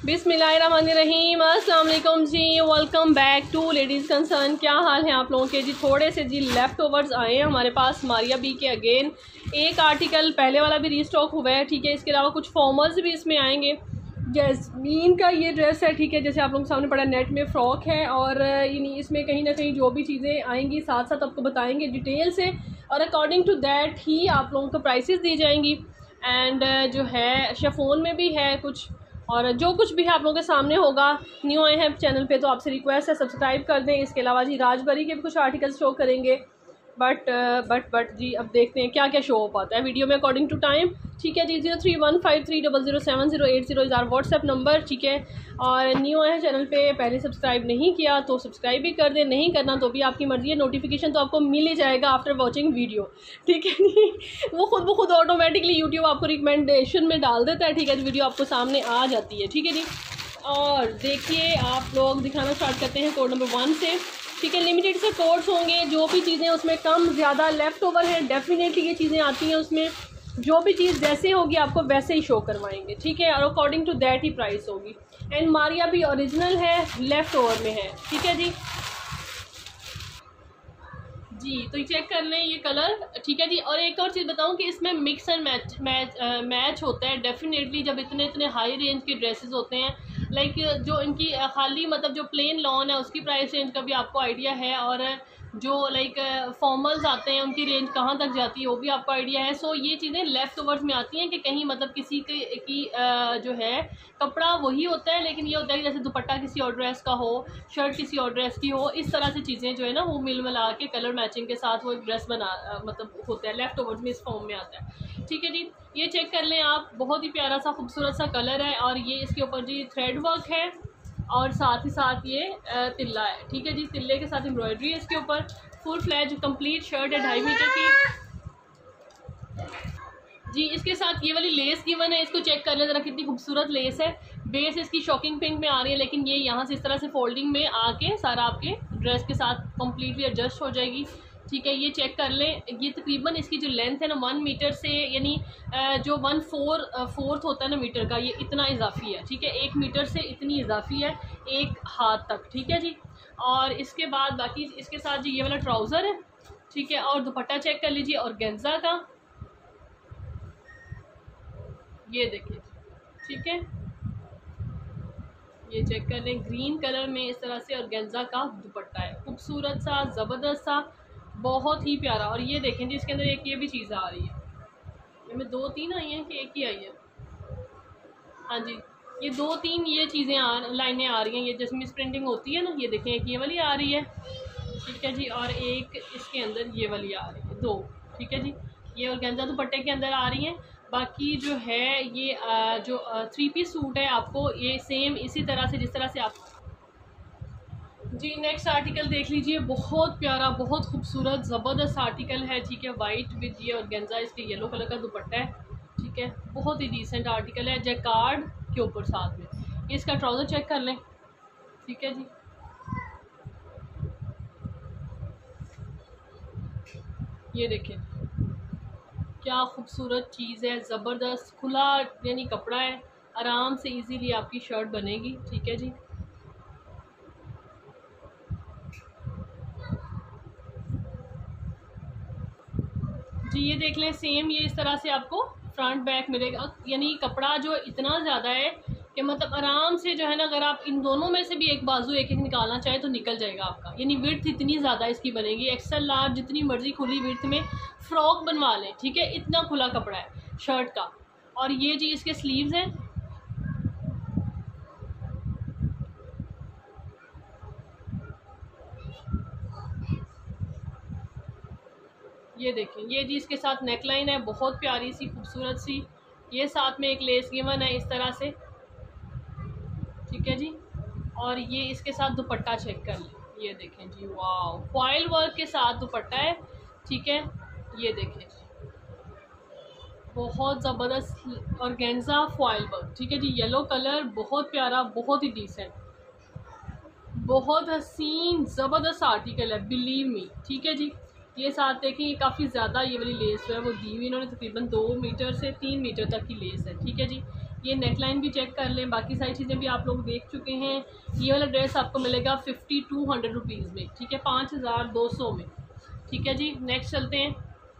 बिस्मिल्लाहिर्रहमानिर्रहीम, अस्सलाम वालेकुम जी। Welcome back to ladies concern. क्या हाल है आप लोगों के जी? थोड़े से जी लेफ़्ट ओवर्स आए हैं हमारे पास मारिया बी के। अगेन एक आर्टिकल पहले वाला भी रीस्टॉक हुआ है, ठीक है। इसके अलावा कुछ फॉर्मल्स भी इसमें आएंगे। जैस्मीन का ये ड्रेस है, ठीक है, जैसे आप लोगों के सामने पड़ा नेट में फ़्रॉक है। और यानी इसमें कहीं ना कहीं जो भी चीज़ें आएंगी साथ साथ आपको बताएंगे डिटेल से, और अकॉर्डिंग टू दैट ही आप लोगों को प्राइसेस दी जाएंगी। एंड जो है शेफोन में भी है कुछ, और जो कुछ भी है आप लोगों के सामने होगा। न्यू आए हैं चैनल पे तो आपसे रिक्वेस्ट है सब्सक्राइब कर दें। इसके अलावा जी राजबरी के भी कुछ आर्टिकल्स शो करेंगे, बट जी अब देखते हैं क्या क्या शो हो पाता है वीडियो में अकॉर्डिंग टू टाइम, ठीक है जी। 0315300780 इज़ आर व्हाट्सएप नंबर, ठीक है। और न्यू आए हैं चैनल पे, पहले सब्सक्राइब नहीं किया तो सब्सक्राइब भी कर दें, नहीं करना तो भी आपकी मर्ज़ी है। नोटिफिकेशन तो आपको मिल ही जाएगा आफ्टर वॉचिंग वीडियो, ठीक है जी। वो खुद ब खुद ऑटोमेटिकली यूट्यूब आपको रिकमेंडेशन में डाल देता है, ठीक है। वीडियो आपको सामने आ जाती है, ठीक है जी। और देखिए आप लोग दिखाना स्टार्ट करते हैं कोड नंबर 1 से, ठीक है। लिमिटेड से कोड्स होंगे, जो भी चीज़ें उसमें कम ज़्यादा लेफ़्ट ओवर हैं डेफिनेटली ये चीज़ें आती हैं उसमें। जो भी चीज़ जैसे होगी आपको वैसे ही शो करवाएंगे, ठीक है। और अकॉर्डिंग टू दैट ही प्राइस होगी। एंड मारिया भी ओरिजिनल है, लेफ़्ट ओवर में है, ठीक है जी। तो ये चेक कर लें ये कलर, ठीक है जी। और एक और चीज़ बताऊं कि इसमें मिक्स एंड मैच होता है डेफिनेटली। जब इतने इतने हाई रेंज के ड्रेसेस होते हैं, लाइक जो इनकी खाली मतलब जो प्लेन लॉन है उसकी प्राइस रेंज का भी आपको आइडिया है, और जो लाइक फॉर्मल्स आते हैं उनकी रेंज कहाँ तक जाती है वो भी आपको आइडिया है। सो ये चीज़ें लेफ़्ट ओवर्स में आती हैं कि कहीं मतलब किसी की जो है कपड़ा वही होता है, लेकिन ये होता है कि जैसे दुपट्टा किसी और ड्रेस का हो, शर्ट किसी और ड्रेस की हो, इस तरह से चीज़ें जो है ना वो मिल मिला के कलर मैचिंग के साथ वो एक ड्रेस मतलब होता है, लेफ़्ट ओवर्स में इस फॉर्म में आता है, ठीक है जी। ये चेक कर लें आप, बहुत ही प्यारा सा खूबसूरत सा कलर है, और ये इसके ऊपर जी थ्रेड वर्क है, और साथ ही साथ ये तिल्ला है, ठीक है जी। तिल्ले के साथ एम्ब्रॉयडरी है इसके ऊपर। फुल फ्लैज कंप्लीट शर्ट है 2.5 मीटर की जी। इसके साथ ये वाली लेस गिवन है, इसको चेक कर लें ज़रा कितनी खूबसूरत लेस है। बेस इसकी शॉकिंग पिंक में आ रही है, लेकिन ये यहाँ से इस तरह से फोल्डिंग में आके सारा आपके ड्रेस के साथ कम्प्लीटली एडजस्ट हो जाएगी, ठीक है। ये चेक कर लें, ये तकरीबन इसकी जो लेंथ है ना 1 मीटर से, यानी जो 1/4 होता है ना मीटर का, ये इतना इजाफी है, ठीक है। 1 मीटर से इतनी इजाफी है, 1 हाथ तक, ठीक है जी। और इसके बाद बाकी इसके साथ जी ये वाला ट्राउज़र है, ठीक है। और दुपट्टा चेक कर लीजिए ऑर्गेन्जा का, ये देखिए, ठीक है। ये चेक कर लें ग्रीन कलर में इस तरह से ऑर्गेन्जा का दुपट्टा है, खूबसूरत सा, ज़बरदस्त सा, बहुत ही प्यारा। और ये देखें जी इसके अंदर एक ये भी चीज़ आ रही है, इनमें 2-3 आई हैं कि एक ही आई है? हाँ जी, ये 2-3 ये चीज़ें लाइनें आ रही हैं, ये जिसमें प्रिंटिंग होती है ना, ये देखें एक ये वाली आ रही है, ठीक है जी। और एक इसके अंदर ये वाली आ रही है, 2, ठीक है जी। ये ऑर्गेन्जा दुपट्टे के अंदर आ रही हैं। बाकी जो है ये जो 3 पीस सूट है आपको ये सेम इसी तरह से जिस तरह से आप जी। नेक्स्ट आर्टिकल देख लीजिए, बहुत प्यारा, बहुत खूबसूरत, ज़बरदस्त आर्टिकल है, ठीक है। वाइट विद ये ऑर्गेन्जा, इसके येलो कलर का दुपट्टा है, ठीक है। बहुत ही डिसेंट आर्टिकल है, जैकार्ड के ऊपर साथ में। ये इसका ट्राउज़र चेक कर लें, ठीक है जी। ये देखें क्या खूबसूरत चीज़ है, ज़बरदस्त खुला यानी कपड़ा है, आराम से इजीली आपकी शर्ट बनेगी, ठीक है जी। ये देख लें सेम ये इस तरह से आपको फ्रंट बैक मिलेगा, यानी कपड़ा जो इतना ज़्यादा है कि मतलब आराम से जो है ना, अगर आप इन दोनों में से भी एक बाजू एक एक निकालना चाहे तो निकल जाएगा आपका। यानी विड्थ इतनी ज़्यादा इसकी बनेगी, एक्सेल लार्ज जितनी मर्जी खुली विड्थ में फ्रॉक बनवा लें, ठीक है। इतना खुला कपड़ा है शर्ट का। और ये जी इसके स्लीव्स हैं, ये देखें, ये जी इसके साथ नेकलाइन है, बहुत प्यारी सी खूबसूरत सी। ये साथ में एक लेस गिवन है इस तरह से, ठीक है जी। और ये इसके साथ दुपट्टा चेक कर लें, ये देखें जी, वाह, फॉइल वर्क के साथ दुपट्टा है, ठीक है। ये देखें बहुत ज़बरदस्त ऑर्गेन्जा फॉइल वर्क, ठीक है जी। येलो कलर बहुत प्यारा, बहुत ही डिसेंट, बहुत हसीन ज़बरदस्त आर्टिकल है, बिलीव मी, ठीक है जी। ये साथ देखें, ये काफ़ी ज़्यादा ये वाली लेस जो है वो दी हुई इन्होंने, तकरीबन 2 मीटर से 3 मीटर तक की लेस है, ठीक है जी। ये नेकलाइन भी चेक कर लें, बाकी सारी चीज़ें भी आप लोग देख चुके हैं। ये वाला ड्रेस आपको मिलेगा 5200 रुपीज़ में, ठीक है, 5200 में, ठीक है जी। नेक्स्ट चलते हैं।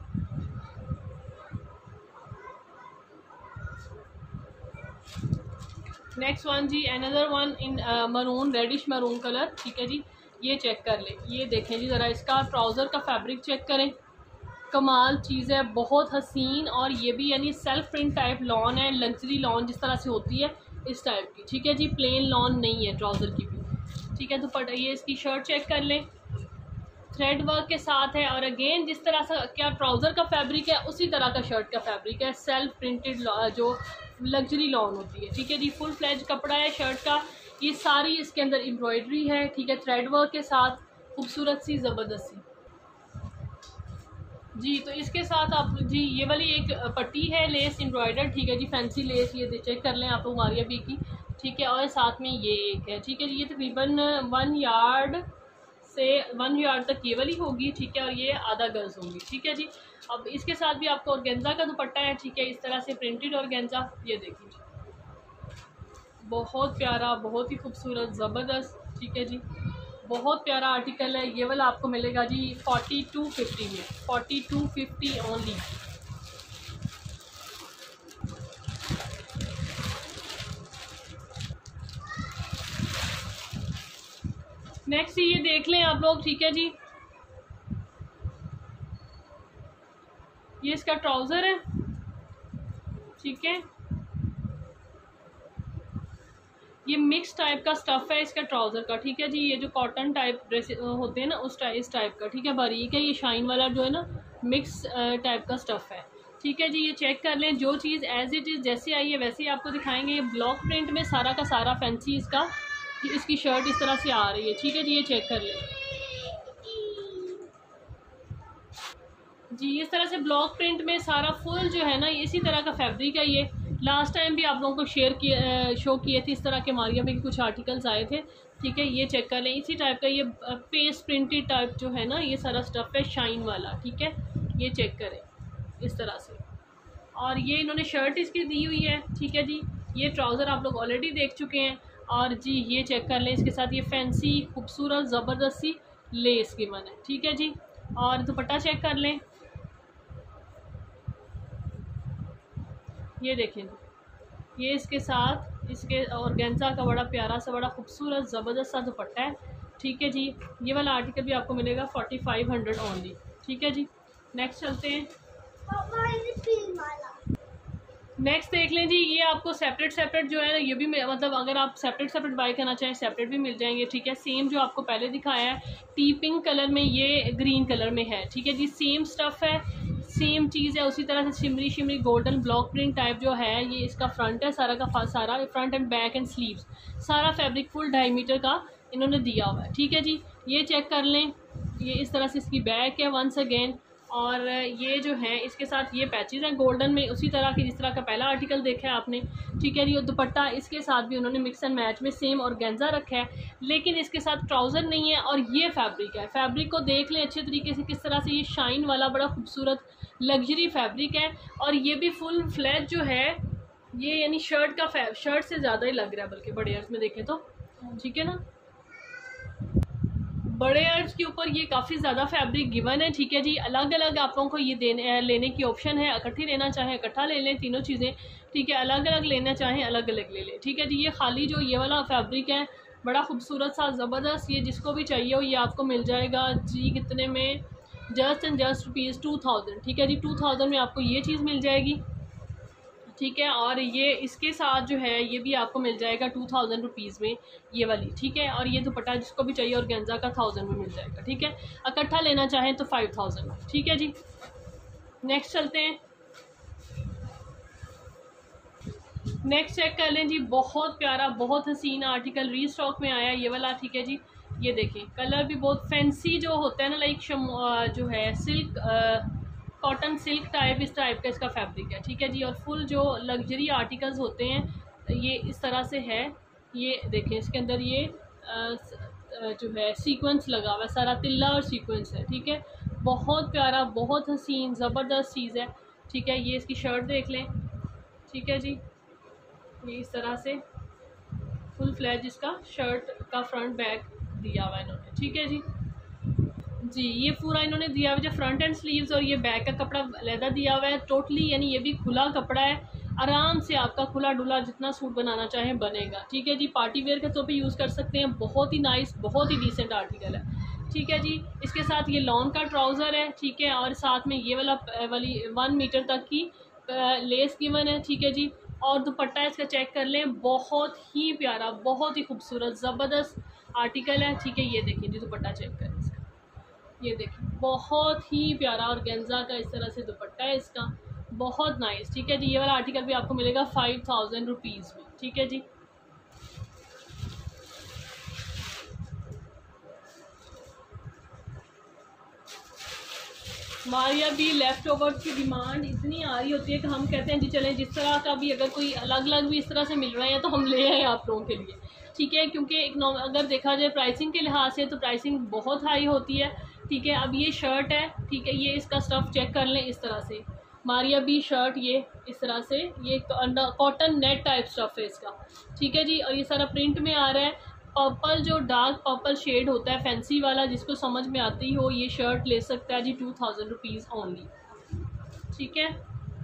नेक्स्ट वन जी, another one in maroon, reddish maroon colour, ठीक है जी। ये चेक कर लें, ये देखें जी ज़रा, इसका ट्राउज़र का फैब्रिक चेक करें, कमाल चीज़ है, बहुत हसीन। और ये भी यानी सेल्फ प्रिंट टाइप लॉन है, लग्जरी लॉन जिस तरह से होती है इस टाइप की, ठीक है जी। प्लेन लॉन नहीं है ट्राउज़र की भी, ठीक है। दुपट्टा, ये इसकी शर्ट चेक कर लें, थ्रेड वर्क के साथ है। और अगेन जिस तरह से क्या ट्राउज़र का फैब्रिक है उसी तरह का शर्ट का फैब्रिक है, सेल्फ प्रिंटेड जो लग्जरी लॉन होती है, ठीक है जी। फुल फ्लेज कपड़ा है शर्ट का, ये सारी इसके अंदर एम्ब्रॉयडरी है, ठीक है, थ्रेड वर्क के साथ, खूबसूरत सी, ज़बरदस्त सी जी। तो इसके साथ आप जी ये वाली एक पट्टी है लेस एम्ब्रॉयडर, ठीक है जी, फैंसी लेस, ये चेक कर लें आप लोग मारिया बी की, ठीक है। और साथ में ये एक है, ठीक है जी। ये तकरीबन 1 यार्ड से 1 यार्ड तक ये वाली होगी, ठीक है, और ये आधा गज होगी, ठीक है जी। अब इसके साथ भी आपको ऑर्गेन्जा का दुपट्टा है, ठीक है, इस तरह से प्रिंटेड ऑर्गेन्जा, ये देखिए, बहुत प्यारा, बहुत ही खूबसूरत, ज़बरदस्त, ठीक है जी। बहुत प्यारा आर्टिकल है। ये वाला आपको मिलेगा जी 4250 में, 4250 ओनली। नेक्स्ट ये देख लें आप लोग, ठीक है जी, ये इसका ट्राउज़र है, ठीक है, ये मिक्स टाइप का स्टफ़ है इसका ट्राउज़र का, ठीक है जी। ये जो कॉटन टाइप ड्रेस होते हैं ना इस टाइप का, ठीक है, बारीक है, ये शाइन वाला जो है ना मिक्स टाइप का स्टफ़ है, ठीक है जी। ये चेक कर लें, जो चीज़ एज इट इज़ जैसे आई है वैसे ही आपको दिखाएंगे। ये ब्लॉक प्रिंट में सारा का सारा फैंसी इसकी शर्ट इस तरह से आ रही है, ठीक है जी। ये चेक कर लें जी, इस तरह से ब्लॉक प्रिंट में सारा फुल जो है ना इसी तरह का फैब्रिक है। ये लास्ट टाइम भी आप लोगों को शो किए थे, इस तरह के मारिया में कुछ आर्टिकल्स आए थे, ठीक है। ये चेक कर लें, इसी टाइप का ये पेस्ट प्रिंटेड टाइप जो है ना ये सारा स्टफ़ है शाइन वाला, ठीक है। ये चेक करें इस तरह से, और ये इन्होंने शर्ट इसकी दी हुई है, ठीक है जी। ये ट्राउज़र आप लोग ऑलरेडी देख चुके हैं। और जी ये चेक कर लें, इसके साथ ये फैंसी खूबसूरत ज़बरदस्त सी लेस की मन है, ठीक है जी। और दुपट्टा चेक कर लें, ये देखें, ये इसके साथ इसके ऑर्गेन्जा का बड़ा प्यारा सा, बड़ा खूबसूरत ज़बरदस्त सा दुपट्टा है, ठीक है जी। ये वाला आर्टिकल भी आपको मिलेगा 4500 ओनली, ठीक है जी। नेक्स्ट चलते हैं। नेक्स्ट देख लें जी, ये आपको सेपरेट जो है ना ये भी मतलब अगर आप सेपरेट बाय करना चाहें सेपरेट भी मिल जाएंगे, ठीक है। सेम जो आपको पहले दिखाया है टी पिंक कलर में, ये ग्रीन कलर में है, ठीक है जी। सेम स्टफ़ है, सेम चीज़ है, उसी तरह से shimmery golden block print type जो है ये इसका फ्रंट है, सारा का सारा front and back and sleeves सारा फैब्रिक फुल 2.5 मीटर का इन्होंने दिया हुआ है, ठीक है जी। ये चेक कर लें, ये इस तरह से इसकी बैक है वंस अगेन। और ये जो है इसके साथ ये पैचेस हैं गोल्डन में, उसी तरह की जिस तरह का पहला आर्टिकल देखा है आपने, ठीक है जी। और दुपट्टा इसके साथ भी उन्होंने मिक्स एंड मैच में सेम ऑर्गेन्जा रखा है, लेकिन इसके साथ ट्राउज़र नहीं है। और ये फैब्रिक है, फैब्रिक को देख लें अच्छे तरीके से, किस तरह से ये शाइन वाला बड़ा खूबसूरत लग्जरी फैब्रिक है। और ये भी फुल फ्लैज जो है ये यानी शर्ट से ज़्यादा ही लग रहा है, बल्कि बड़े अर्ज में देखें तो, ठीक है ना। बड़े अर्ज के ऊपर ये काफ़ी ज़्यादा फैब्रिक गिवन है, ठीक है जी। अलग अलग आप लोगों को ये लेने की ऑप्शन है, इकट्ठी लेना चाहें इकट्ठा ले लें तीनों चीज़ें, ठीक है। अलग अलग लेना चाहें अलग अलग ले लें, ठीक है जी। ये खाली जो ये वाला फैब्रिक है बड़ा खूबसूरत सा ज़बरदस्त, ये जिसको भी चाहिए हो ये आपको मिल जाएगा जी। कितने में? जस्ट एंड जस्ट रुपीज़ 2000, ठीक है जी। 2000 में आपको ये चीज़ मिल जाएगी, ठीक है। और ये इसके साथ जो है ये भी आपको मिल जाएगा 2000 रुपीज़ में ये वाली, ठीक है। और ये दुपट्टा जिसको भी चाहिए ऑर्गेन्जा का 1000 में मिल जाएगा, ठीक है। इकट्ठा लेना चाहें तो 5000 में, ठीक है जी। नेक्स्ट चलते हैं। नेक्स्ट चेक कर लें जी, बहुत प्यारा बहुत हसीन आर्टिकल रीस्टॉक में आया ये वाला, ठीक है जी। ये देखें कलर भी बहुत फैंसी जो होता है ना, लाइक जो है सिल्क कॉटन सिल्क टाइप, इस टाइप का इसका फैब्रिक है, ठीक है जी। और फुल जो लग्जरी आर्टिकल्स होते हैं ये इस तरह से है, ये देखें इसके अंदर ये जो है सीक्वेंस लगा हुआ है, सारा तिल्ला और सीक्वेंस है, ठीक है। बहुत प्यारा बहुत हसीन ज़बरदस्त चीज़ है, ठीक है। ये इसकी शर्ट देख लें, ठीक है जी। ये इस तरह से फुल फ्लैज इसका शर्ट का फ्रंट बैक दिया हुआ इन्होंने, ठीक है जी। ये पूरा इन्होंने दिया हुआ है फ्रंट एंड स्लीव्स, और ये बैक का कपड़ा लेदर दिया हुआ है टोटली, यानी ये भी खुला कपड़ा है। आराम से आपका खुला डुला जितना सूट बनाना चाहें बनेगा, ठीक है जी। पार्टी वेयर के तौर पे यूज़ कर सकते हैं, बहुत ही नाइस, बहुत ही डिसेंट आर्टिकल है, ठीक है जी। इसके साथ ये लॉन का ट्राउज़र है, ठीक है, और साथ में ये वाली 1 मीटर तक की लेस गिवन है, ठीक है जी। और दुपट्टा इसका चेक कर लें, बहुत ही प्यारा, बहुत ही खूबसूरत, ज़बरदस्त आर्टिकल है, ठीक है। ये देखिए जी, दुपट्टा चेक करें इसका, ये देखिए बहुत ही प्यारा और गेंजा का इस तरह से दुपट्टा है इसका, बहुत नाइस, ठीक है जी। ये वाला आर्टिकल भी आपको मिलेगा 5000 रुपीज़ में, ठीक है जी। हमारे यहाँ भी लेफ़्ट ओवर की डिमांड इतनी आ रही होती है कि हम कहते हैं जी चलें, जिस तरह का भी अगर कोई अलग अलग भी इस तरह से मिल रहे हैं तो हम ले आए आप लोगों के लिए, ठीक है। क्योंकि अगर देखा जाए प्राइसिंग के लिहाज से तो प्राइसिंग बहुत हाई होती है, ठीक है। अब ये शर्ट है, ठीक है, ये इसका स्टफ़ चेक कर लें इस तरह से, मारिया बी शर्ट, ये इस तरह से, ये कॉटन नेट टाइप स्टफ़ है इसका, ठीक है जी। और ये सारा प्रिंट में आ रहा है। पर्पल जो डार्क पर्पल शेड होता है फैंसी वाला, जिसको समझ में आती हो, ये शर्ट ले सकता है जी 2000 रुपीज़ ओनली, ठीक है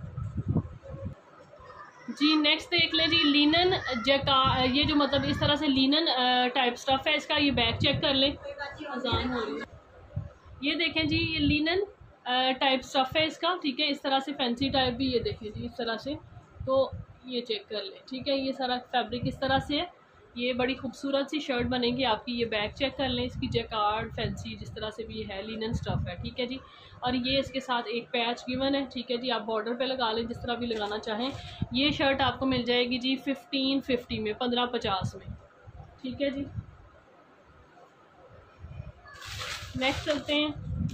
जी। नेक्स्ट देख लें जी, लिनन जैका, ये जो मतलब इस तरह से लिनन टाइप स्टफ़ है इसका, ये बैक चेक कर लें, अजान हो रही है। ये देखें जी, ये लिनन टाइप स्टफ़ है इसका, ठीक है, इस तरह से फैंसी टाइप भी, ये देखें जी इस तरह से, तो ये चेक कर लें, ठीक है। ये सारा फैब्रिक इस तरह से है, ये बड़ी खूबसूरत सी शर्ट बनेगी आपकी। ये बैक चेक कर लें इसकी, जैकार्ड फैंसी जिस तरह से भी है, लिनन स्टफ़ है, ठीक है जी। और ये इसके साथ एक पैच गिवन है, ठीक है जी। आप बॉर्डर पे लगा लें जिस तरह भी लगाना चाहें। ये शर्ट आपको मिल जाएगी जी 1550 में, 1550 में, ठीक है जी। नेक्स्ट चलते हैं।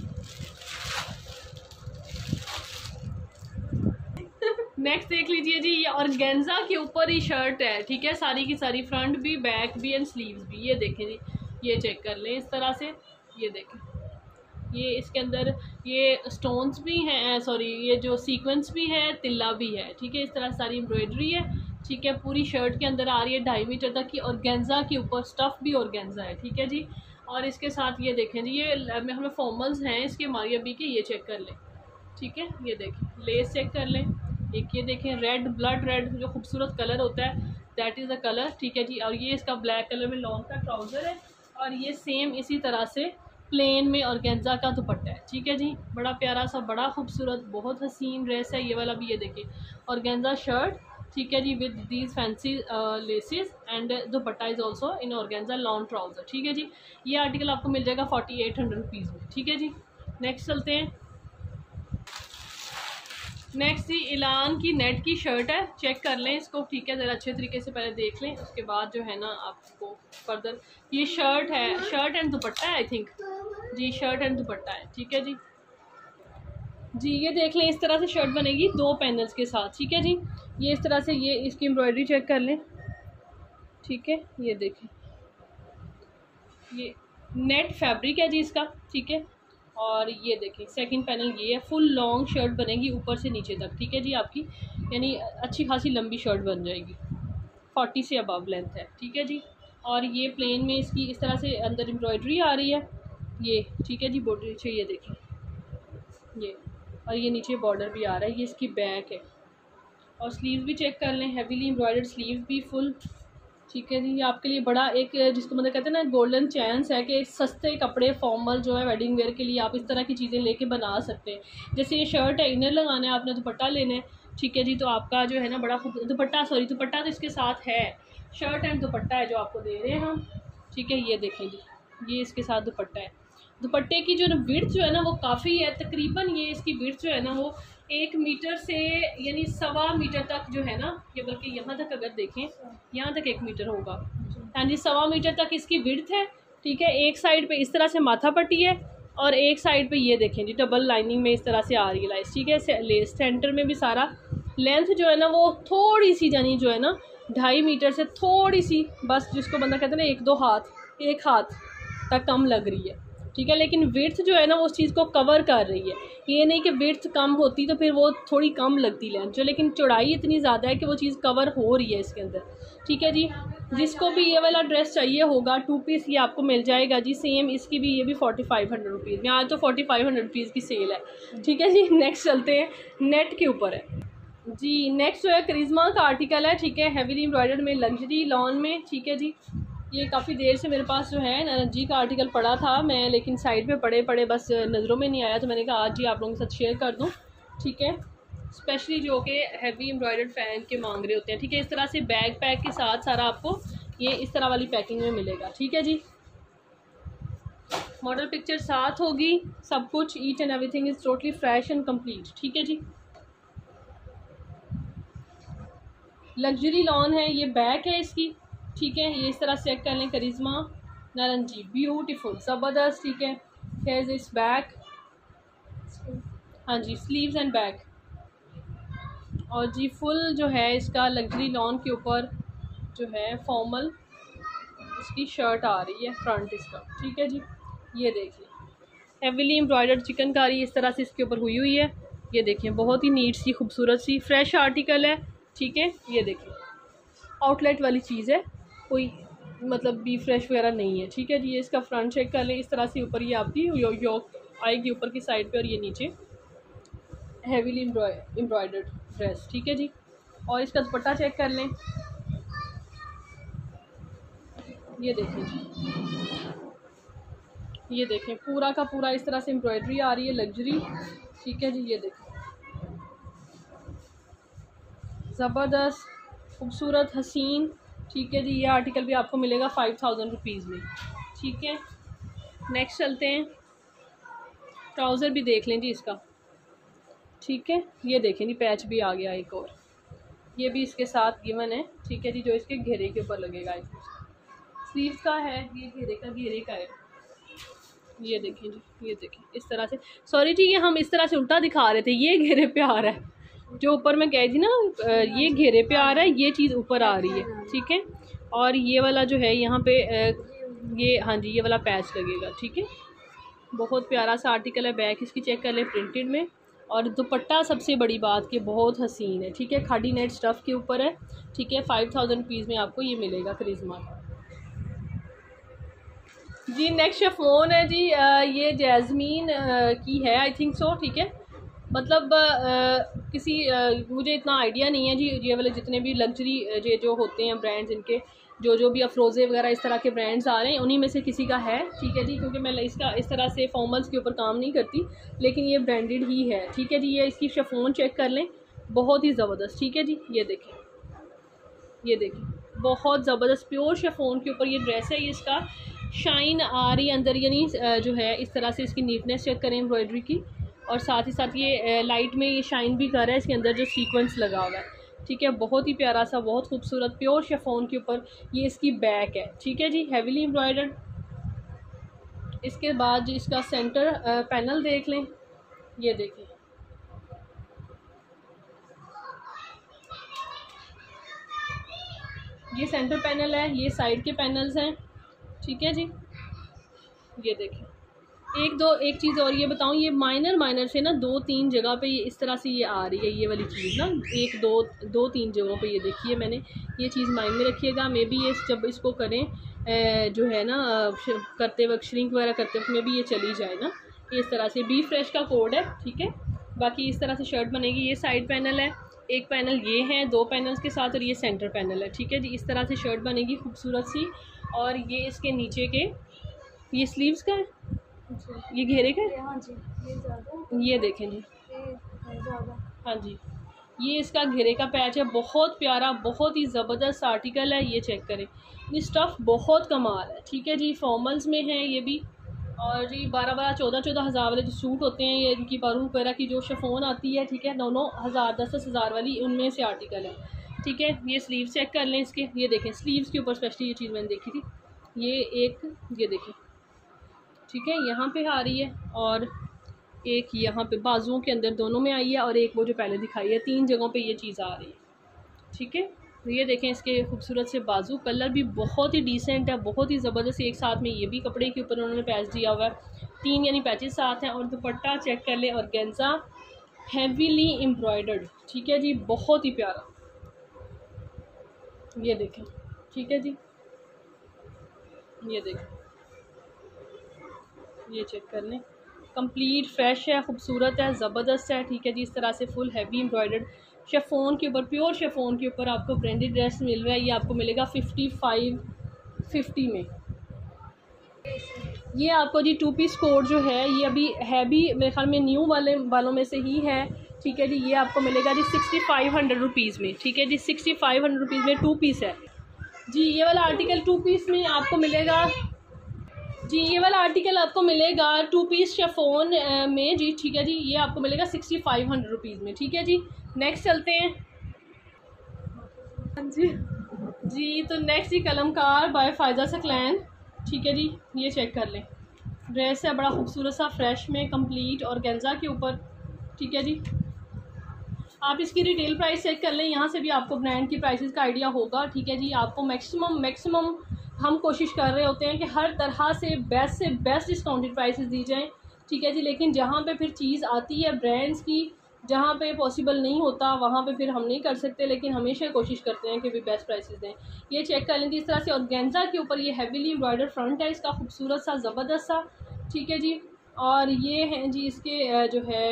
नेक्स्ट देख लीजिए जी, ये ऑर्गेन्जा के ऊपर ही शर्ट है, ठीक है, सारी की सारी, फ्रंट भी बैक भी एंड स्लीव्स भी। ये देखें जी, ये चेक कर लें इस तरह से, ये देखें, ये इसके अंदर ये स्टोन्स भी हैं, सॉरी ये जो सीक्वेंस भी है, तिल्ला भी है, ठीक है, इस तरह सारी एम्ब्रॉयडरी है, ठीक है। पूरी शर्ट के अंदर आ रही है 2.5 मीटर तक की, ऑर्गेन्जा के ऊपर स्टफ़ भी ऑर्गेन्जा है, ठीक है जी। और इसके साथ ये देखें जी, ये हमें फॉर्मल्स हैं इसके मारिया बी के, ये चेक कर लें, ठीक है। ये देखें, लेस चेक कर लें, एक ये देखें रेड, ब्लड रेड जो खूबसूरत कलर होता है, दैट इज़ द कलर, ठीक है जी। और ये इसका ब्लैक कलर में लॉन्ग का ट्राउज़र है, और ये सेम इसी तरह से प्लेन में ऑर्गेन्जा का दुपट्टा है, ठीक है जी। बड़ा प्यारा सा, बड़ा खूबसूरत, बहुत हसीन ड्रेस है ये वाला भी। ये देखिए ऑर्गेन्जा शर्ट, ठीक है जी, with these fancy laces, and dupatta is also in organza long trouser, ठीक है जी। ये आर्टिकल आपको मिल जाएगा 4800 रुपीज़ में, ठीक है जी। नेक्स्ट चलते हैं। नेक्स्ट जी, इलान की नेट की शर्ट है, चेक कर लें इसको, ठीक है, ज़रा अच्छे तरीके से पहले देख लें, उसके बाद जो है ना आपको फर्दर। ये शर्ट है, शर्ट एंड दुपट्टा है आई थिंक जी, शर्ट एंड दुपट्टा है, ठीक है जी। जी ये देख लें, इस तरह से शर्ट बनेगी 2 पैनल्स के साथ, ठीक है जी। ये इस तरह से, ये इसकी एम्ब्रॉयडरी चेक कर लें, ठीक है। ये देखें, ये नेट फैब्रिक है जी इसका, ठीक है। और ये देखें सेकंड पैनल, ये है, फुल लॉन्ग शर्ट बनेगी ऊपर से नीचे तक, ठीक है जी आपकी, यानी अच्छी खासी लंबी शर्ट बन जाएगी, 40 से अबव लेंथ है, ठीक है जी। और ये प्लेन में इसकी इस तरह से अंदर एम्ब्रॉयडरी आ रही है, ये ठीक है जी, बॉर्डर नीचे, ये देखें ये, और ये नीचे बॉर्डर भी आ रहा है, ये इसकी बैक है। और स्लीव्स भी चेक कर लें, हैवीली एम्ब्रॉयडर्ड स्लीव्स भी फुल, ठीक है जी। ये आपके लिए बड़ा एक, जिसको मतलब कहते हैं ना, गोल्डन चांस है कि सस्ते कपड़े फॉर्मल जो है वेडिंग वेयर के लिए आप इस तरह की चीज़ें लेके बना सकते हैं। जैसे ये शर्ट है, इनर लगाना है आपने, दुपट्टा लेना है, ठीक है जी, तो आपका जो है ना बड़ा दुपट्टा, सॉरी दुपट्टा तो इसके साथ है, शर्ट एंड दुपट्टा है जो आपको दे रहे हैं हम, ठीक है। ये देखें जी, ये इसके साथ दुपट्टा है। दुपट्टे की जो विड्थ जो है ना वो काफ़ी है, तकरीबन ये इसकी विड्थ जो है ना वो 1 मीटर से यानी 1.25 मीटर तक जो है ना, ये बल्कि यहाँ तक अगर देखें, यहाँ तक 1 मीटर होगा, यानी 1.25 मीटर तक इसकी विड्थ है, ठीक है। एक साइड पे इस तरह से माथा पट्टी है, और एक साइड पे ये देखें जी डबल लाइनिंग में इस तरह से आ रही है लाइस, ठीक है। लेस सेंटर में भी सारा लेंथ जो है ना वो थोड़ी सी, यानी जो है ना 2.5 मीटर से थोड़ी सी, बस जिसको बंदा कहते हैं ना 1-2 हाथ, 1 हाथ तक कम लग रही है, ठीक है। लेकिन विड्थ जो है ना वो उस चीज़ को कवर कर रही है, ये नहीं कि विड्थ कम होती तो फिर वो थोड़ी कम लगती लेंथ जो, लेकिन चौड़ाई इतनी ज़्यादा है कि वो चीज़ कवर हो रही है इसके अंदर। ठीक है जी, जिसको भी ये वाला ड्रेस चाहिए होगा 2 पीस ये आपको मिल जाएगा जी। सेम इसकी भी, ये भी 4500 रुपीज़ में, आज तो 4500 रुपीज़ की सेल है। ठीक है जी, नेक्स्ट चलते हैं, नेट के ऊपर है जी। नेक्स्ट जो है करिश्मा का आर्टिकल है। ठीक है, हैवीली एम्ब्रॉयडर्ड में, लग्जरी लॉन में। ठीक है जी, ये काफ़ी देर से मेरे पास जो है नारंगी का आर्टिकल पड़ा था मैं, लेकिन साइड पे पड़े पड़े बस नज़रों में नहीं आया, तो मैंने कहा आज ही आप लोगों के साथ शेयर कर दूं। ठीक है, स्पेशली जो कि हैवी एम्ब्रॉयडर्ड फैन के मांग रहे होते हैं। ठीक है, इस तरह से बैग पैक के साथ सारा आपको ये इस तरह वाली पैकिंग में मिलेगा। ठीक है जी, मॉडल पिक्चर साथ होगी, सब कुछ, each and everything is totally fresh and complete. ठीक है जी, लग्जरी लॉन है, ये बैक है इसकी। ठीक है, ये इस तरह से चेक कर लें, करिश्मा नारंगी, ब्यूटीफुल, ज़बरदस्त। ठीक है, हेयर इस बैक, हाँ जी, स्लीव्स एंड बैक, और जी फुल जो है इसका लग्जरी लॉन के ऊपर जो है फॉर्मल इसकी शर्ट आ रही है, फ्रंट इसका। ठीक है जी, ये देखिए हेवीली एम्ब्रॉयडर्ड चिकनकारी इस तरह से इसके ऊपर हुई हुई है। ये देखें, बहुत ही नीट सी, खूबसूरत सी, फ्रेश आर्टिकल है। ठीक है, ये देखिए आउटलेट वाली चीज़ है, कोई मतलब बी फ्रेश वगैरह नहीं है। ठीक है जी, ये इसका फ्रंट चेक कर लें, इस तरह से ऊपर ये आपकी योक आएगी ऊपर की साइड पे, और ये नीचे हैवीली एम्ब्रॉयडर्ड ड्रेस। ठीक है जी, और इसका दुपट्टा चेक कर लें, ये देखें जी, ये देखें पूरा का पूरा इस तरह से एम्ब्रॉयडरी आ रही है, लग्जरी। ठीक है जी, ये देखें ज़बरदस्त, खूबसूरत, हसीन। ठीक है जी, ये आर्टिकल भी आपको मिलेगा 5000 रुपीज़ में। ठीक है, नेक्स्ट चलते हैं, ट्राउज़र भी देख लें जी इसका। ठीक है, ये देखें जी, पैच भी आ गया एक और, ये भी इसके साथ गिवन है। ठीक है जी, जो इसके घेरे के ऊपर लगेगा, स्लीव्स का है, ये घेरे का है। ये देखें जी, ये देखें इस तरह से, सॉरी जी ये हम इस तरह से उल्टा दिखा रहे थे, ये घेरे पे आ रहा है, जो ऊपर मैं कह थी ना ये घेरे पे आ रहा है, ये चीज़ ऊपर आ रही है। ठीक है, और ये वाला जो है यहाँ पे ये, हाँ जी, ये वाला पैच लगेगा। ठीक है, बहुत प्यारा सा आर्टिकल है, बैक इसकी चेक कर लें प्रिंटेड में, और दुपट्टा सबसे बड़ी बात कि बहुत हसीन है। ठीक है, खादी नेट स्टफ़ के ऊपर है। ठीक है, 5000 रुपीज़ में आपको ये मिलेगा करिश्मा का जी। नेक्स्ट शिफॉन है जी, ये जैस्मीन की है, आई थिंक सो। ठीक है, मतलब किसी मुझे इतना आइडिया नहीं है जी, ये वाले जितने भी लग्जरी ये जो होते हैं ब्रांड्स, इनके जो भी अफरोज़े वगैरह इस तरह के ब्रांड्स आ रहे हैं, उन्हीं में से किसी का है। ठीक है जी, क्योंकि मैं इसका इस तरह से फॉर्मल्स के ऊपर काम नहीं करती, लेकिन ये ब्रांडेड ही है। ठीक है जी, ये इसकी शिफॉन चेक कर लें, बहुत ही ज़बरदस्त। ठीक है जी, ये देखें, ये देखें बहुत ज़बरदस्त प्योर शिफॉन के ऊपर ये ड्रेस है। ये इसका शाइन आ रही है अंदर, यानी जो है इस तरह से इसकी नीटनेस चेक करें एम्ब्रॉयडरी की, और साथ ही साथ ये लाइट में ये शाइन भी कर रहा है इसके अंदर जो सीक्वेंस लगा हुआ है। ठीक है, बहुत ही प्यारा सा, बहुत खूबसूरत प्योर शिफॉन के ऊपर ये इसकी बैक है। ठीक है जी, हैवीली एम्ब्रॉयडर्ड। इसके बाद इसका सेंटर पैनल देख लें, ये देखें, ये सेंटर पैनल है, ये साइड के पैनल्स हैं। ठीक है जी, ये देखें, एक चीज़ और ये बताऊं, ये माइनर से ना 2-3 जगह पे ये इस तरह से ये आ रही है, ये वाली चीज़ ना 1-2-3 जगहों पे ये देखिए मैंने, ये चीज़ माइंड में रखिएगा। मे बी ये जब इसको करें जो है ना करते वक्त, श्रिंक वगैरह करते वक्त में भी ये चली जाए ना, इस तरह से। बी फ्रेश का कोड है। ठीक है, बाकी इस तरह से शर्ट बनेगी। ये साइड पैनल है, एक पैनल ये है 2 पैनल्स के साथ, और ये सेंटर पैनल है। ठीक है जी, इस तरह से शर्ट बनेगी खूबसूरत सी, और ये इसके नीचे के ये स्लीव्स का है, ये घेरे का है। हाँ जी, ये देखें जी, हाँ जी, ये इसका घेरे का पैच है, बहुत प्यारा, बहुत ही ज़बरदस्त आर्टिकल है। ये चेक करें, ये स्टफ़ बहुत कमाल है। ठीक है जी, फॉर्मल्स में है ये भी, और जी 12-14 हज़ार वाले जो सूट होते हैं, ये इनकी बारूक वगैरह की जो शिफॉन आती है, ठीक है, 9-10 हज़ार वाली, उनमें से आर्टिकल है। ठीक है, ये स्लीव चेक कर लें इसके, ये देखें स्लीव्स के ऊपर स्पेशली ये चीज़ मैंने देखी थी, ये एक, ये देखें, ठीक है, यहाँ पे आ रही है, और एक यहाँ पे बाजुओं के अंदर दोनों में आई है, और एक वो जो पहले दिखाई है, 3 जगहों पे ये चीज़ आ रही है। ठीक है, ये देखें इसके खूबसूरत से बाजू, कलर भी बहुत ही डिसेंट है, बहुत ही ज़बरदस्त। एक साथ में ये भी कपड़े के ऊपर उन्होंने पैच दिया हुआ है, 3 यानी पैचेस साथ हैं। और दुपट्टा चेक कर ले, और गेंजा हैवीली एम्ब्रॉयडर्ड, ठीक है जी, बहुत ही प्यारा। ये देखें, ठीक है जी, ये देखें, ये चेक कर लें, कंप्लीट फ्रेश है, खूबसूरत है, ज़बरदस्त है, ठीक है जी। इस तरह से फुल हैवी एम्ब्रॉयडर्ड शेफोन के ऊपर, प्योर शेफोन के ऊपर आपको ब्रांडेड ड्रेस मिल रहा है। ये आपको मिलेगा 5550 में। ये आपको जी 2 पीस कोट जो है, ये अभी है भी मेरे ख्याल में न्यू वालों में से ही है, ठीक है जी। ये आपको मिलेगा जी 6500 रुपीज़ में, ठीक है जी, 6500 रुपीज़ में 2 पीस है जी। ये वाला आर्टिकल 2 पीस में आपको मिलेगा जी, ये वाला आर्टिकल आपको मिलेगा 2 पीस शेफोन में जी, ठीक है जी। ये आपको मिलेगा 6500 रुपीज़ में, ठीक है जी। नेक्स्ट चलते हैं जी। जी तो नेक्स्ट जी कलमकार बाय फ़ायदा सकलैन, ठीक है जी। ये चेक कर लें, ड्रेस है बड़ा खूबसूरत सा, फ्रेश में कंप्लीट और गेंजा के ऊपर, ठीक है जी। आप इसकी रिटेल प्राइस चेक कर लें, यहाँ से भी आपको ब्रांड की प्राइसेस का आइडिया होगा, ठीक है जी। आपको मैक्सिमम हम कोशिश कर रहे होते हैं कि हर तरह से बेस्ट डिस्काउंटेड प्राइसेस दी जाएं, ठीक है जी। लेकिन जहाँ पे फिर चीज़ आती है ब्रांड्स की, जहाँ पे पॉसिबल नहीं होता वहाँ पे फिर हम नहीं कर सकते, लेकिन हमेशा कोशिश करते हैं कि भी बेस्ट प्राइसेस दें। ये चेक कर लें जी इस तरह से, और गेंजा के ऊपर ये हैवीली एम्ब्रॉयडर्ड फ्रंट है इसका, खूबसूरत सा, ज़बरदस्त सा, ठीक है जी। और ये हैं जी इसके जो है,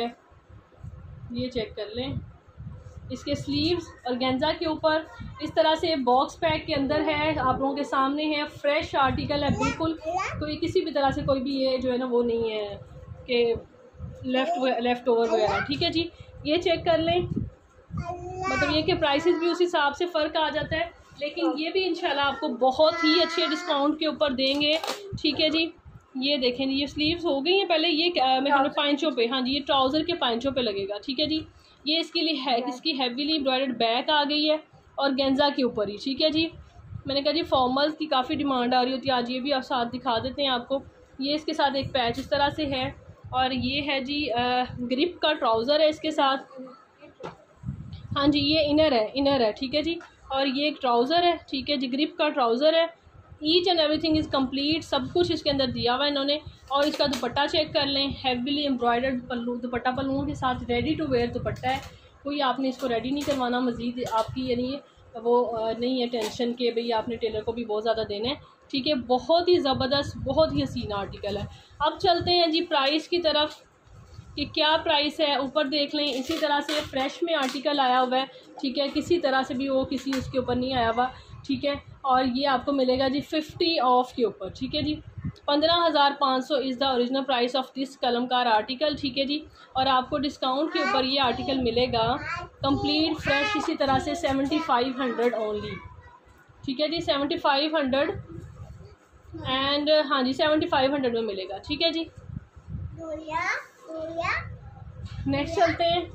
ये चेक कर लें इसके स्लीव्स, और गेंजा के ऊपर इस तरह से बॉक्स पैक के अंदर है, आप लोगों के सामने है, फ्रेश आर्टिकल है बिल्कुल। तो ये किसी भी तरह से कोई भी ये जो है ना वो नहीं है कि लेफ़्ट ओवर वगैरह, ठीक है जी। ये चेक कर लें, मतलब ये कि प्राइसेस भी उस हिसाब से फ़र्क आ जाता है, लेकिन ये भी इंशाल्लाह आपको बहुत ही अच्छे डिस्काउंट के ऊपर देंगे, ठीक है जी। ये देखें, ये स्लीव्स हो गई हैं पहले, ये मेरे पाइंचों पे, हाँ जी, ये ट्राउज़र के पाइंचों पे लगेगा, ठीक है जी। ये इसके लिए है, इसकी हैवीली एम्ब्रॉयडर्ड बैक आ गई है, और गेंजा के ऊपर ही, ठीक है जी। मैंने कहा जी फॉर्मल्स की काफ़ी डिमांड आ रही होती है, आज ये भी आप साथ दिखा देते हैं आपको। ये इसके साथ एक पैच इस तरह से है, और ये है जी ग्रिप का ट्राउज़र है इसके साथ, हाँ जी, ये इनर है, ठीक है जी। और ये एक ट्राउज़र है, ठीक है जी, ग्रिप का ट्राउज़र है। Each and everything is complete, सब कुछ इसके अंदर दिया हुआ है इन्होंने। और इसका दुपट्टा चेक कर लें, हैवीली एम्ब्रॉयडर्ड पल्लू, दुपट्टा पल्लुओं के साथ रेडी टू वेयर दुपट्टा है, कोई आपने इसको रेडी नहीं करवाना मज़ीद, आपकी यानी वो नहीं है टेंशन के भाई आपने टेलर को भी बहुत ज़्यादा देना है, ठीक है। बहुत ही ज़बरदस्त, बहुत ही हसीन आर्टिकल है। अब चलते हैं जी प्राइस की तरफ कि क्या प्राइस है, ऊपर देख लें। इसी तरह से फ्रेश में आर्टिकल आया हुआ है, ठीक है, किसी तरह से भी वो किसी उसके ऊपर नहीं आया हुआ, ठीक है। और ये आपको मिलेगा जी 50 ऑफ के ऊपर, ठीक है जी। 15,500 is the original price of this Kalamkar article, ठीक है जी। और आपको डिस्काउंट के ऊपर ये आर्टिकल मिलेगा कंप्लीट फ्रेश इसी तरह से 7500 ओनली, ठीक है जी, 7500 एंड हाँ जी 7500 में मिलेगा, ठीक है जी। नेक्स्ट चलते हैं।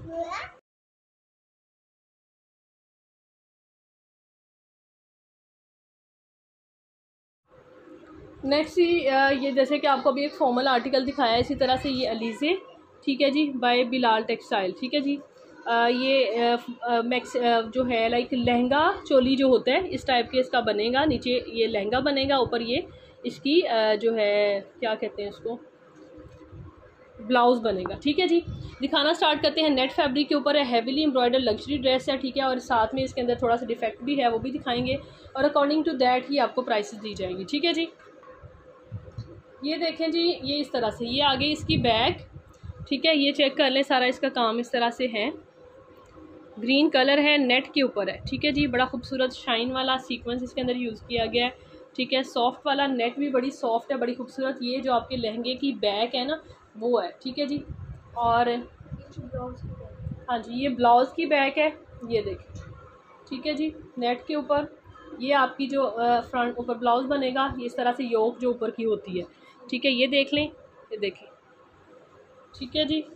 नेक्स्ट ये जैसे कि आपको अभी एक फॉर्मल आर्टिकल दिखाया है, इसी तरह से ये अलीज़े, ठीक है जी, बाय बिलाल टेक्सटाइल, ठीक है जी। ये मैक्स जो है लाइक लहंगा चोली जो होता है इस टाइप के इसका बनेगा, नीचे ये लहंगा बनेगा, ऊपर ये इसकी जो है क्या कहते हैं इसको, ब्लाउज़ बनेगा, ठीक है जी। दिखाना स्टार्ट करते हैं। नेट फैब्रिक के ऊपर है, हैवीली एम्ब्रॉयडर्ड लग्जरी ड्रेस है, ठीक है। और साथ में इसके अंदर थोड़ा सा डिफेक्ट भी है, वो भी दिखाएंगे, और अकॉर्डिंग टू दैट ही आपको प्राइसेस दी जाएंगी, ठीक है जी। ये देखें जी, ये इस तरह से ये आगे इसकी बैग, ठीक है। ये चेक कर लें, सारा इसका काम इस तरह से है, ग्रीन कलर है, नेट के ऊपर है, ठीक है जी। बड़ा खूबसूरत शाइन वाला सीक्वेंस इसके अंदर यूज़ किया गया है, ठीक है। सॉफ्ट वाला नेट भी बड़ी सॉफ्ट है, बड़ी खूबसूरत। ये जो आपके लहंगे की बैक है ना वो है, ठीक है जी। और हाँ जी, ये ब्लाउज़ की बैक है, ये देखें, ठीक है जी, नेट के ऊपर। ये आपकी जो फ्रंट ऊपर ब्लाउज़ बनेगा, ये इस तरह से योक जो ऊपर की होती है, ठीक है। ये देख लें, ये देखें, ठीक है जी।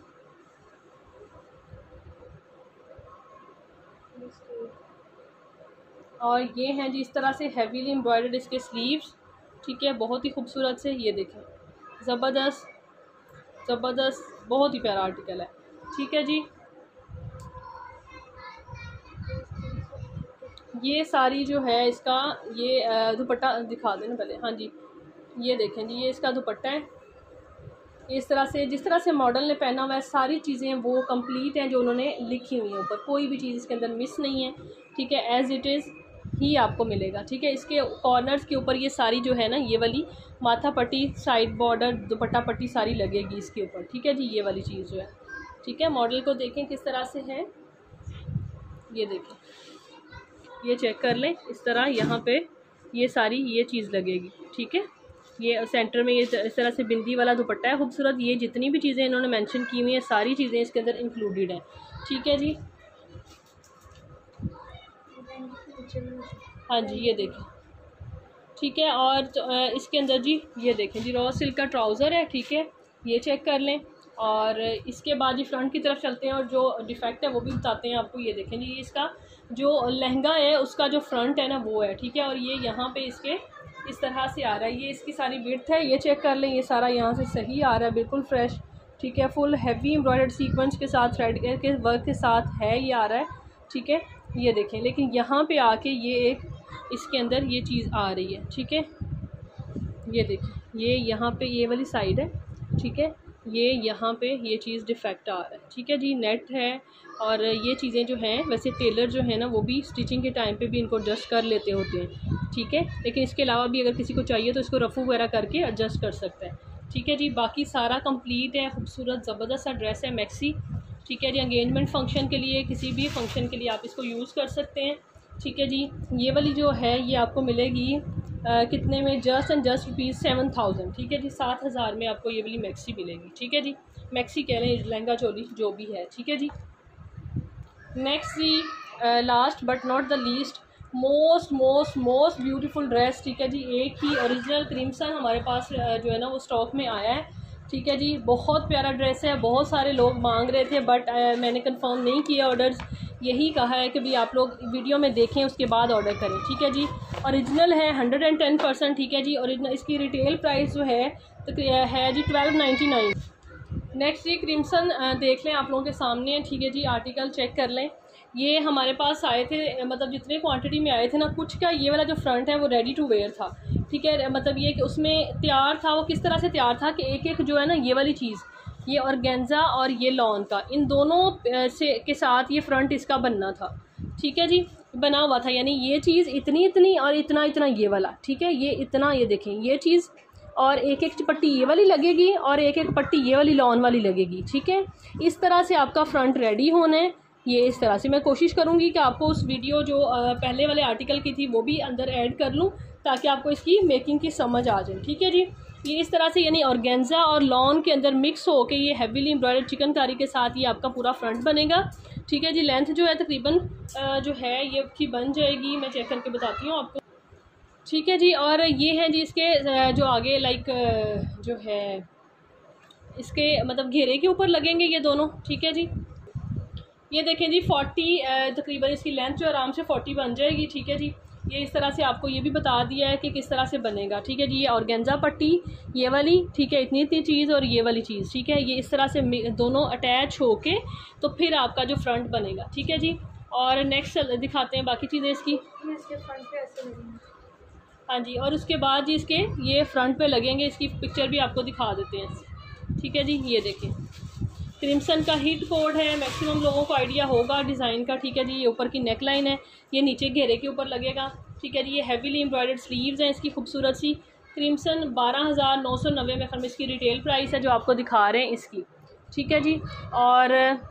और ये हैं जी इस तरह से हैवीली एम्ब्रॉयडर्ड इसके स्लीव्स, ठीक है, बहुत ही खूबसूरत से। ये देखें, ज़बरदस्त ज़बरदस्त, बहुत ही प्यारा आर्टिकल है, ठीक है जी। ये सारी जो है इसका ये दुपट्टा दिखा देना पहले। हाँ जी, ये देखें जी, ये इसका दुपट्टा है। इस तरह से जिस तरह से मॉडल ने पहना हुआ है सारी चीज़ें वो कंप्लीट हैं जो उन्होंने लिखी हुई हैं ऊपर, कोई भी चीज़ इसके अंदर मिस नहीं है। ठीक है, एज़ इट इज़ ही आपको मिलेगा। ठीक है, इसके कॉर्नर्स के ऊपर ये सारी जो है ना, ये वाली माथा पट्टी, साइड बॉर्डर, दुपट्टा पट्टी सारी लगेगी इसके ऊपर। ठीक है जी, ये वाली चीज़ जो है। ठीक है, मॉडल को देखें किस तरह से है, ये देखें, ये चेक कर लें। इस तरह यहाँ पे ये सारी ये चीज़ लगेगी। ठीक है, ये सेंटर में ये इस तरह से बिंदी वाला दुपट्टा है खूबसूरत। ये जितनी भी चीज़ें इन्होंने मेंशन की हुई हैं सारी चीज़ें इसके अंदर इंक्लूडेड हैं। ठीक है जी, हाँ जी, ये देखें। ठीक है, और इसके अंदर जी ये देखें जी, रॉ सिल्क का ट्राउज़र है। ठीक है, ये चेक कर लें। और इसके बाद जी फ्रंट की तरफ चलते हैं और जो डिफेक्ट है वो भी बताते हैं आपको। ये देखें जी, इसका जो लहंगा है उसका जो फ्रंट है ना वो है। ठीक है, और ये यहाँ पे इसके इस तरह से आ रहा है। ये इसकी सारी विड्थ है, ये चेक कर लें। ये सारा यहाँ से सही आ रहा है, बिल्कुल फ्रेश। ठीक है, फुल हैवी एम्ब्रॉयडर्ड सीक्वेंस के साथ, थ्रेड के वर्क के साथ है ये आ रहा है। ठीक है, ये देखें। लेकिन यहाँ पे आके ये एक इसके अंदर ये चीज़ आ रही है। ठीक है, ये देखें, ये यहाँ पे ये वाली साइड है। ठीक है, ये यहाँ पे ये चीज़ डिफेक्ट आ रहा है। ठीक है जी, नेट है। और ये चीज़ें जो हैं वैसे टेलर जो है ना वो भी स्टिचिंग के टाइम पे भी इनको एडजस्ट कर लेते होते हैं। ठीक है, लेकिन इसके अलावा भी अगर किसी को चाहिए तो इसको रफ़ू वगैरह करके एडजस्ट कर सकता है। ठीक है जी, बाकी सारा कंप्लीट है, खूबसूरत ज़बरदस्त सा ड्रेस है, मैक्सी। ठीक है जी, एंगेजमेंट फंक्शन के लिए, किसी भी फंक्शन के लिए आप इसको यूज़ कर सकते हैं। ठीक है जी, ये वाली जो है ये आपको मिलेगी कितने में, जस्ट एंड जस्ट ₹7,000। ठीक है जी, 7,000 में आपको ये वाली मैक्सी मिलेगी। ठीक है जी, मैक्सी कह लें, लहंगा चोली जो भी है। ठीक है जी, नेक्स्ट जी, last but not the least, most beautiful dress. ठीक है जी, एक ही ओरिजिनल क्रिम्सन हमारे पास जो है ना वो स्टॉक में आया है। ठीक है जी, बहुत प्यारा ड्रेस है, बहुत सारे लोग मांग रहे थे बट मैंने कंफर्म नहीं किया ऑर्डर्स। यही कहा है कि भी आप लोग वीडियो में देखें उसके बाद ऑर्डर करें। ठीक है जी, ओरिजिनल है 110%। ठीक है जी, ओरिजिनल इसकी रिटेल प्राइस जो है तो है जी 1299। नेक्स्ट जी, क्रिम्सन देख लें आप लोगों के सामने। ठीक है जी, आर्टिकल चेक कर लें। ये हमारे पास आए थे, मतलब जितने क्वांटिटी में आए थे ना, कुछ का ये वाला जो फ्रंट है वो रेडी टू वेयर था। ठीक है, मतलब ये कि उसमें तैयार था। वो किस तरह से तैयार था कि एक एक जो है ना ये वाली चीज़, ये ऑर्गेन्जा और ये लॉन का, इन दोनों से के साथ ये फ्रंट इसका बनना था। ठीक है जी, बना हुआ था, यानी ये चीज़ इतनी इतनी और इतना इतना ये वाला। ठीक है, ये इतना, ये देखें ये चीज़, और एक एक पट्टी ये वाली लगेगी और एक एक पट्टी ये वाली लॉन वाली लगेगी। ठीक है, इस तरह से आपका फ्रंट रेडी होना है। ये इस तरह से मैं कोशिश करूँगी कि आपको उस वीडियो जो पहले वाले आर्टिकल की थी वो भी अंदर ऐड कर लूँ ताकि आपको इसकी मेकिंग की समझ आ जाए। ठीक है जी, ये इस तरह से यानी ऑर्गेन्जा और लॉन के अंदर मिक्स हो के ये हैवीली एम्ब्रॉयडर्ड चिकनकारी के साथ ये आपका पूरा फ्रंट बनेगा। ठीक है जी, लेंथ जो है तकरीबन जो है ये आपकी बन जाएगी, मैं चेक करके बताती हूँ आपको। ठीक है जी, और ये है जी इसके जो आगे लाइक जो है इसके मतलब घेरे के ऊपर लगेंगे ये दोनों। ठीक है जी, ये देखें जी 40 तकरीबन इसकी लेंथ जो आराम से 40 बन जाएगी। ठीक है जी, ये इस तरह से आपको ये भी बता दिया है कि किस तरह से बनेगा। ठीक है जी, ये ऑर्गेन्जा पट्टी ये वाली, ठीक है, इतनी इतनी चीज़ और ये वाली चीज़। ठीक है, ये इस तरह से दोनों अटैच होके तो फिर आपका जो फ्रंट बनेगा। ठीक है जी, और नेक्स्ट दिखाते हैं बाकी चीज़ें इसकी। इसके फ्रंट पे ऐसे लगेंगे। हाँ जी, और उसके बाद जी इसके ये फ्रंट पे लगेंगे, इसकी पिक्चर भी आपको दिखा देते हैं। ठीक है जी, ये देखें क्रिम्सन का हिट कोड है, मैक्सिमम लोगों को आइडिया होगा डिज़ाइन का। ठीक है जी, ये ऊपर की नेक लाइन है, ये नीचे घेरे के ऊपर लगेगा। ठीक है जी, ये हैवीली एम्ब्रॉयडर्ड स्लीव्स हैं इसकी खूबसूरत सी। क्रिम्सन 12,990 में फर्म इसकी रिटेल प्राइस है जो आपको दिखा रहे हैं इसकी। ठीक है जी, और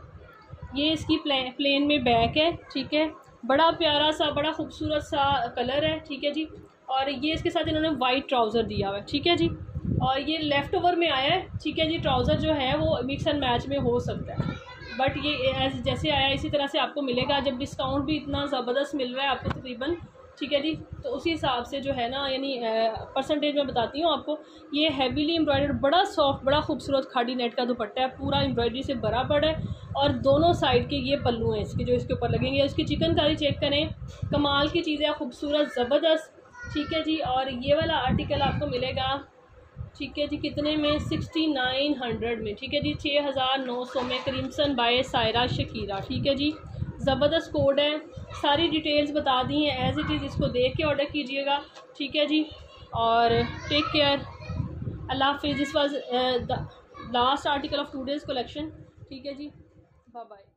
ये इसकी प्लेन में बैक है। ठीक है, बड़ा प्यारा सा बड़ा खूबसूरत सा कलर है। ठीक है जी, और ये इसके साथ इन्होंने वाइट ट्राउज़र दिया हुआ है। ठीक है जी, और ये लेफ़्ट ओवर में आया है। ठीक है जी, ट्राउज़र जो है वो मिक्स एंड मैच में हो सकता है बट ये एज जैसे आया इसी तरह से आपको मिलेगा। जब डिस्काउंट भी इतना ज़बरदस्त मिल रहा है आपको तकरीबन, ठीक है जी, तो उसी हिसाब से जो है ना यानी परसेंटेज में बताती हूँ आपको। ये हैवीली एम्ब्रॉयडर्ड बड़ा सॉफ्ट बड़ा खूबसूरत खाड़ी नेट का दुपट्टा है, पूरा एम्ब्रॉयडरी से भरा पड़ा है और दोनों साइड के ये पल्लू हैं इसके जो इसके ऊपर लगेंगे। उसकी चिकनकारी चेक करें, कमाल की चीज़ें, खूबसूरत ज़बरदस्त। ठीक है जी, और ये वाला आर्टिकल आपको मिलेगा ठीक है जी कितने में, 6900 में। ठीक है जी, 6900 में, क्रिम्सन बाय सायरा शकीरा। ठीक है जी, ज़बरदस्त कोड है, सारी डिटेल्स बता दी हैं एज इट इज़, इसको देख के ऑर्डर कीजिएगा, ठीक है जी। और टेक केयर, अल्लाह हाफिज़। This was the last article of today's collection, ठीक है जी, बाय बाय।